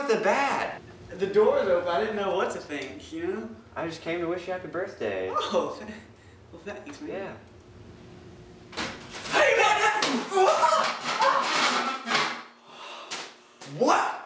the bat? The door's open. I didn't know what to think, you know? I just came to wish you happy birthday. Oh, well, thanks, man. Yeah. Hey, man! What?